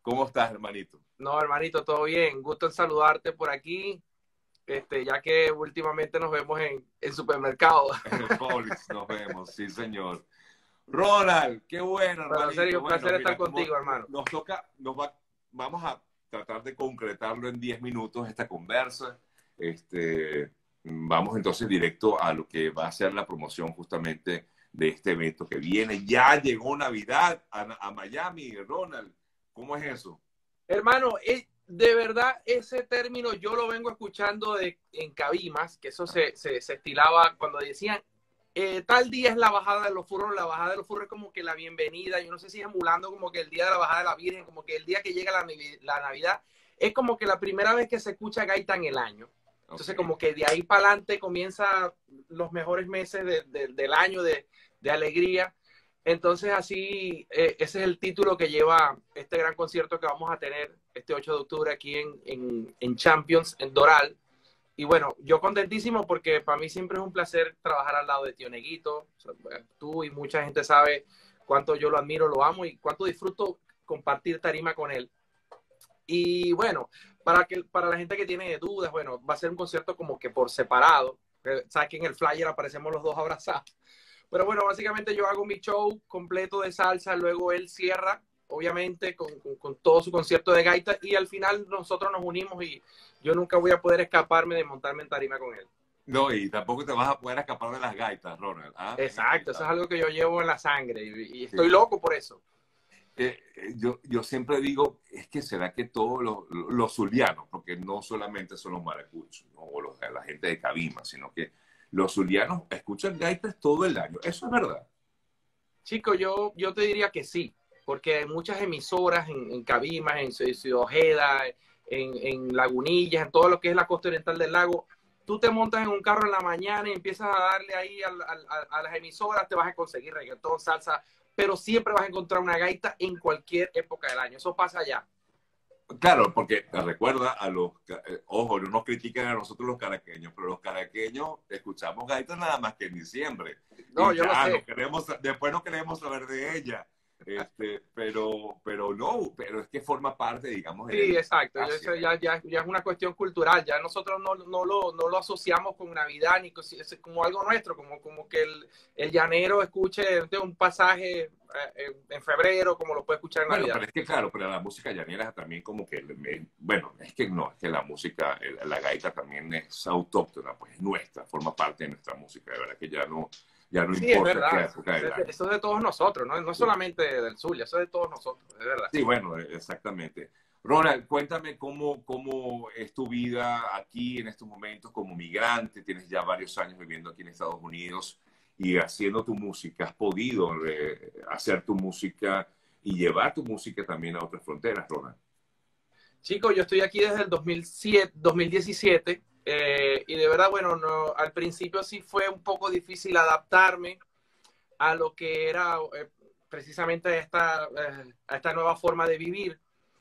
¿Cómo estás, hermanito? No, hermanito, todo bien. Gusto en saludarte por aquí, ya que últimamente nos vemos en supermercado. En el Publix nos vemos, sí, señor. Ronald, qué bueno, Bueno, hermanito. Sergio, un Bueno, placer estar mira, contigo, como hermano. nos toca, vamos a tratar de concretarlo en 10 minutos esta conversa. Vamos entonces directo a lo que va a ser la promoción justamente de este evento que viene. Ya llegó Navidad a Miami, Ronald. ¿Cómo es eso? Hermano, de verdad ese término yo lo vengo escuchando en Cabimas, que eso se estilaba cuando decían tal día es la bajada de los furros. La bajada de los furros es como que la bienvenida, yo no sé si es emulando como que el día de la bajada de la Virgen, como que el día que llega la Navidad, es como que la primera vez que se escucha gaita en el año. Entonces, Okay. como que de ahí para adelante comienza los mejores meses del año de alegría. Entonces, así, ese es el título que lleva este gran concierto que vamos a tener este 8 de octubre aquí en Champions, en Doral. Y bueno, yo contentísimo porque para mí siempre es un placer trabajar al lado de Tío Neguito. O sea, tú y mucha gente sabe cuánto yo lo admiro, lo amo y cuánto disfruto compartir tarima con él. Y bueno, para la gente que tiene dudas, bueno, va a ser un concierto como que por separado. Sabes que en el flyer aparecemos los dos abrazados. Pero bueno, básicamente yo hago mi show completo de salsa, luego él cierra, obviamente, con todo su concierto de gaita y al final nosotros nos unimos y yo nunca voy a poder escaparme de montarme en tarima con él. No, y tampoco te vas a poder escapar de las gaitas, Ronald. ¿Ah? Exacto, eso es algo que yo llevo en la sangre y estoy Sí. loco por eso. Yo siempre digo, es que será que todos los zulianos, porque no solamente son los maracuchos, ¿no? O la gente de Cabima, sino que los zulianos escuchan gaitas todo el año. Eso es verdad. Chico, yo te diría que sí, porque hay muchas emisoras en Cabimas, en Ciudad Ojeda, en Lagunillas, en todo lo que es la costa oriental del lago. Tú te montas en un carro en la mañana y empiezas a darle ahí a las emisoras, te vas a conseguir reggaetón, salsa, pero siempre vas a encontrar una gaita en cualquier época del año. Eso pasa allá. Claro, porque recuerda ojo, no nos critican a nosotros los caraqueños, pero los caraqueños escuchamos gaitas nada más que en diciembre. No, Y yo lo ya, sé. después no queremos saber de ella. Pero es que forma parte, digamos, de la Sí, exacto. idiosincrasia. Eso ya es una cuestión cultural. Ya nosotros no lo asociamos con Navidad ni es como algo nuestro, como que el llanero escuche un pasaje en febrero, como lo puede escuchar en Bueno, Navidad. pero es que claro, pero la música llanera también como que, bueno, es que no, es que la música, la gaita también es autóctona, pues es nuestra, forma parte de nuestra música, de verdad que ya no Sí, es importa qué verdad. época del año. Eso es de todos nosotros, ¿no? No es Sí, solamente del sur, eso es de todos nosotros, es verdad. sí, bueno, exactamente. Ronald, cuéntame cómo es tu vida aquí en estos momentos como migrante, tienes ya varios años viviendo aquí en Estados Unidos y haciendo tu música, ¿has podido hacer tu música y llevar tu música también a otras fronteras, Ronald? Chicos, yo estoy aquí desde el 2017 y de verdad, bueno, no, al principio sí fue un poco difícil adaptarme a lo que era precisamente a esta nueva forma de vivir.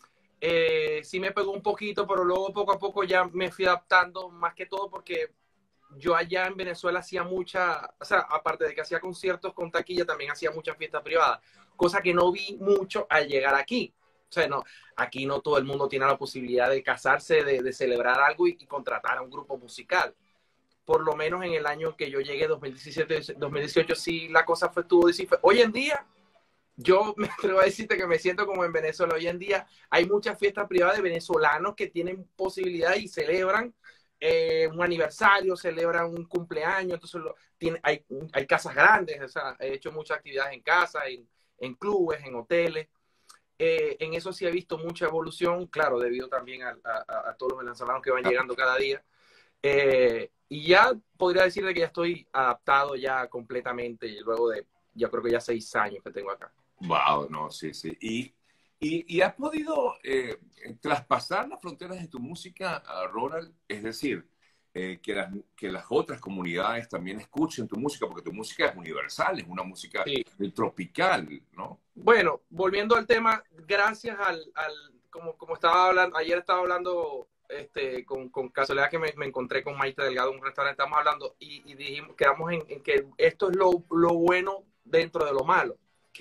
Sí me pegó un poquito, pero luego poco a poco ya me fui adaptando, más que todo porque yo allá en Venezuela hacía o sea, aparte de que hacía conciertos con taquilla, también hacía muchas fiestas privadas, cosa que no vi mucho al llegar aquí. O sea, no, aquí no todo el mundo tiene la posibilidad de casarse, de celebrar algo y contratar a un grupo musical. Por lo menos en el año que yo llegué, 2017, 2018, sí la cosa estuvo difícil. Hoy en día, yo me atrevo a decirte que me siento como en Venezuela. Hoy en día hay muchas fiestas privadas de venezolanos que tienen posibilidad y celebran un aniversario, celebran un cumpleaños, entonces hay casas grandes, o sea, he hecho muchas actividades en casa, en clubes, en hoteles. En eso sí he visto mucha evolución, claro, debido también a todos los venezolanos que van llegando cada día. Y ya podría decirle que ya estoy adaptado ya completamente, luego de, yo creo que ya 6 años que tengo acá. Wow, no, sí, sí. Y has podido traspasar las fronteras de tu música, Ronald, es decir, que las otras comunidades también escuchen tu música, porque tu música es universal, es una música Sí. tropical, ¿no? Bueno, volviendo al tema, gracias como estaba hablando, ayer estaba hablando con casualidad que me encontré con Maite Delgado en un restaurante, estamos hablando y dijimos, quedamos en que esto es lo bueno dentro de lo malo, que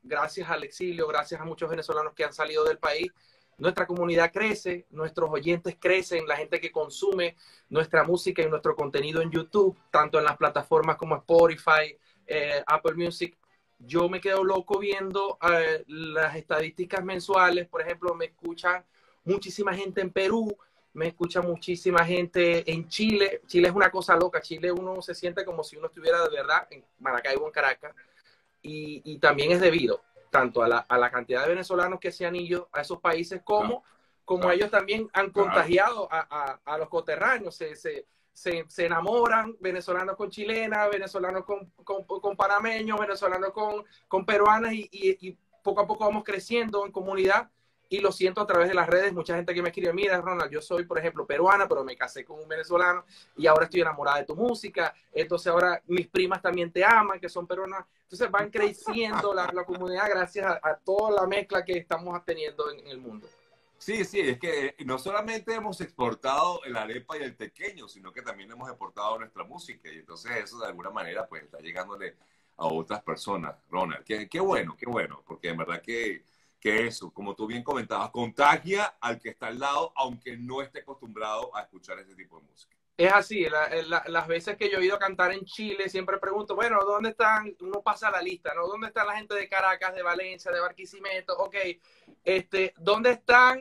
gracias al exilio, gracias a muchos venezolanos que han salido del país, nuestra comunidad crece, nuestros oyentes crecen, la gente que consume nuestra música y nuestro contenido en YouTube, tanto en las plataformas como Spotify, Apple Music. Yo me quedo loco viendo las estadísticas mensuales. Por ejemplo, me escucha muchísima gente en Perú, me escucha muchísima gente en Chile. Chile es una cosa loca. Chile uno se siente como si uno estuviera de verdad en Maracaibo, en Caracas. Y también es debido tanto a la cantidad de venezolanos que se han ido a esos países como ellos también han contagiado a los coterráneos. Se enamoran, venezolanos con chilenas, venezolanos con panameños, venezolanos con peruanas y poco a poco vamos creciendo en comunidad y lo siento a través de las redes. Mucha gente que me escribe, mira Ronald, yo soy por ejemplo peruana, pero me casé con un venezolano y ahora estoy enamorada de tu música, entonces ahora mis primas también te aman, que son peruanas. Entonces van creciendo la comunidad gracias a toda la mezcla que estamos teniendo en el mundo. Sí, sí, es que no solamente hemos exportado el arepa y el tequeño, sino que también hemos exportado nuestra música y entonces eso de alguna manera pues está llegándole a otras personas, Ronald. Qué bueno, porque en verdad que eso, como tú bien comentabas, contagia al que está al lado, aunque no esté acostumbrado a escuchar ese tipo de música. Es así, las veces que yo he ido a cantar en Chile, siempre pregunto, bueno, ¿dónde están? Uno pasa la lista, ¿no? ¿Dónde está la gente de Caracas, de Valencia, de Barquisimeto? Ok, ¿dónde están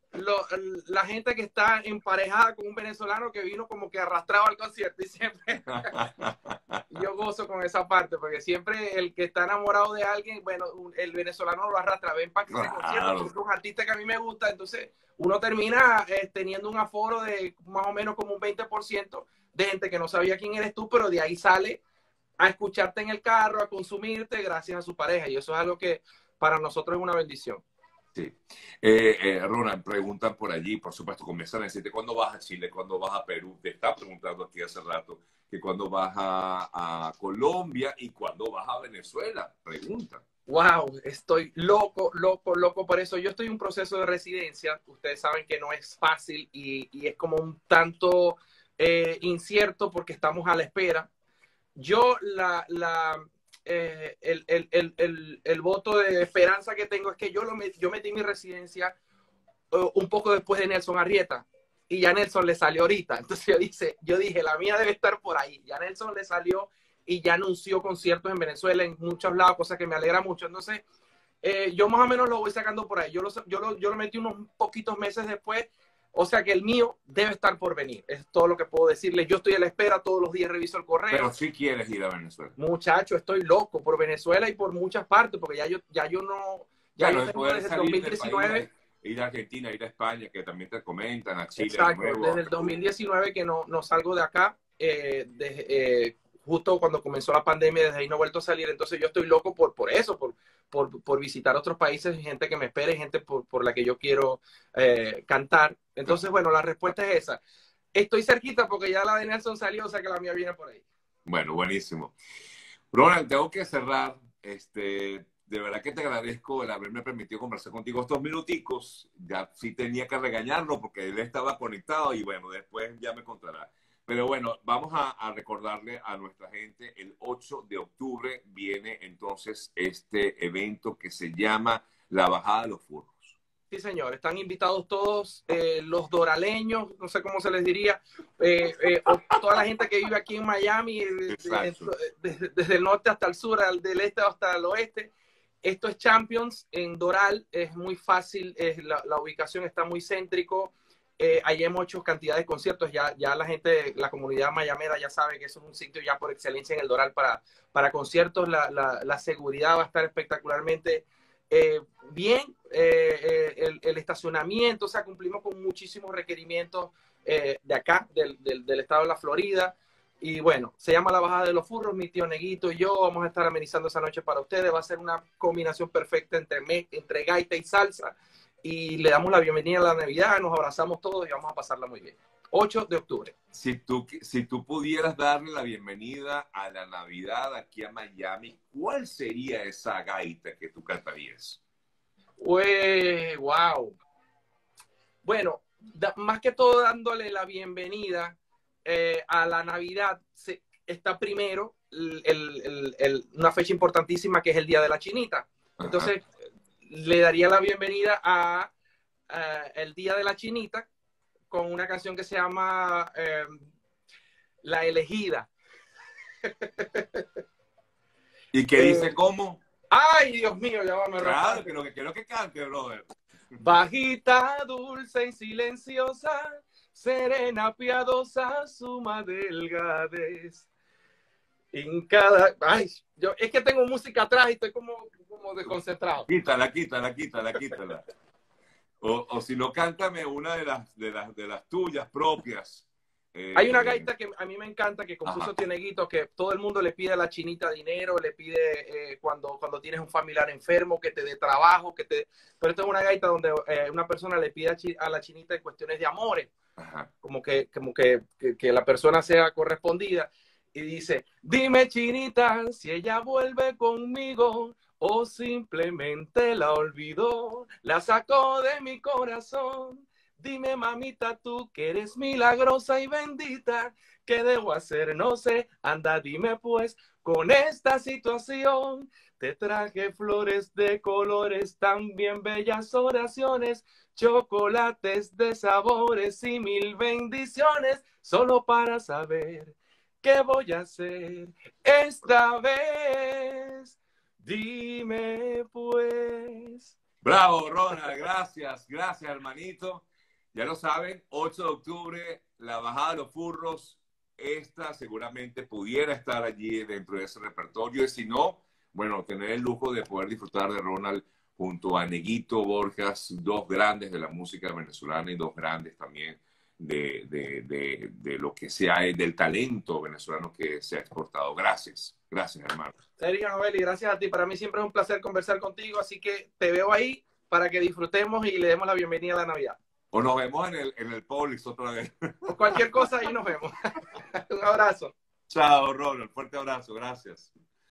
la gente que está emparejada con un venezolano que vino como que arrastrado al concierto? Y siempre yo gozo con esa parte, porque siempre el que está enamorado de alguien, bueno, el venezolano lo arrastra, ven para que se concierto, porque es un artista que a mí me gusta, entonces uno termina teniendo un aforo de más o menos como un 20% de gente que no sabía quién eres tú, pero de ahí sale a escucharte en el carro, a consumirte gracias a su pareja, y eso es algo que para nosotros es una bendición. Sí. Ronald, preguntan por allí, por supuesto, comienzan a decirte cuándo vas a Chile, cuándo vas a Perú. Te está preguntando aquí hace rato que cuándo vas a Colombia y cuándo vas a Venezuela. Preguntan. Wow, estoy loco por eso. Yo estoy en un proceso de residencia. Ustedes saben que no es fácil y es como un tanto incierto porque estamos a la espera. Yo el voto de esperanza que tengo es que yo metí mi residencia un poco después de Nelson Arrieta y ya Nelson le salió ahorita. Entonces yo dije, la mía debe estar por ahí. Ya Nelson le salió y ya anunció conciertos en Venezuela, en muchos lados, cosa que me alegra mucho. Entonces, yo más o menos lo voy sacando por ahí. Yo lo metí unos poquitos meses después, o sea que el mío debe estar por venir. Es todo lo que puedo decirle. Yo estoy a la espera, todos los días reviso el correo. Pero sí quieres ir a Venezuela. Muchacho, estoy loco por Venezuela y por muchas partes, porque ya yo no... Ya claro, yo tengo desde el 2019... Ir a Argentina, ir a España, que también te comentan, a Chile. Exacto, de nuevo, desde el 2019 que no salgo de acá, justo cuando comenzó la pandemia, desde ahí no he vuelto a salir, entonces yo estoy loco por eso, por visitar otros países, gente que me espere, gente por la que yo quiero cantar. Entonces, bueno, la respuesta es esa. Estoy cerquita porque ya la de Nelson salió, o sea que la mía viene por ahí. Bueno, buenísimo. Ronald, tengo que cerrar. De verdad que te agradezco el haberme permitido conversar contigo estos minuticos. Ya sí tenía que regañarlo porque él estaba conectado y bueno, después ya me contará. Pero bueno, vamos a recordarle a nuestra gente, el 8 de octubre viene entonces este evento que se llama La Bajada de los Furros. Sí, señor, están invitados todos los doraleños, no sé cómo se les diría, o toda la gente que vive aquí en Miami, desde el norte hasta el sur, del este hasta el oeste. Esto es Champions en Doral, es muy fácil, la ubicación está muy céntrico, ahí hemos hecho cantidad de conciertos, ya la gente, la comunidad mayamera ya sabe que eso es un sitio ya por excelencia en el Doral para conciertos, la seguridad va a estar espectacularmente bien, el estacionamiento, o sea, cumplimos con muchísimos requerimientos de acá, del estado de la Florida. Y bueno, se llama La Bajada de los Furros, mi tío Neguito y yo vamos a estar amenizando esa noche para ustedes. Va a ser una combinación perfecta entre gaita y salsa. Y le damos la bienvenida a la Navidad, nos abrazamos todos y vamos a pasarla muy bien. 8 de octubre. Si tú pudieras darle la bienvenida a la Navidad aquí a Miami, ¿cuál sería esa gaita que tú cantarías? Wow. Bueno, más que todo dándole la bienvenida a la Navidad, está primero una fecha importantísima que es el Día de la Chinita. Ajá. Entonces, le daría la bienvenida a el Día de la Chinita con una canción que se llama La Elegida. ¿Y qué dice cómo? Ay, Dios mío, ya va, me Claro, raspaste. que quiero que cante, brother. Bajita, dulce y silenciosa, serena, piadosa, suma delgadez. En cada... Ay, yo es que tengo música atrás y estoy como desconcentrado. Quítala, quítala, quítala, quítala. O si no, cántame una de las tuyas propias. Hay una gaita que a mí me encanta, que compuso Ajá. Tieneguito, que todo el mundo le pide a la chinita dinero, le pide cuando tienes un familiar enfermo, que te dé trabajo, pero esta es una gaita donde una persona le pide a la chinita en cuestiones de amores, Ajá. como que la persona sea correspondida. Y dice, dime chinita, si ella vuelve conmigo o simplemente la olvidó, la sacó de mi corazón. Dime, mamita, tú que eres milagrosa y bendita, ¿qué debo hacer? No sé, anda, dime pues, con esta situación. Te traje flores de colores, también bellas oraciones, chocolates de sabores y mil bendiciones, solo para saber qué voy a hacer esta vez. Dime pues. Bravo, Ronald, gracias, gracias, hermanito. Ya lo saben, 8 de octubre, la bajada de los furros, esta seguramente pudiera estar allí dentro de ese repertorio, y si no, bueno, tener el lujo de poder disfrutar de Ronald junto a Neguito Borjas, dos grandes de la música venezolana y dos grandes también de lo que sea, del talento venezolano que se ha exportado. Gracias, gracias, hermano. Sergio Novelli, gracias a ti. Para mí siempre es un placer conversar contigo, así que te veo ahí para que disfrutemos y le demos la bienvenida a la Navidad. O nos vemos en el Publix otra vez. O cualquier cosa, ahí nos vemos. Un abrazo. Chao, Ronald. Fuerte abrazo. Gracias.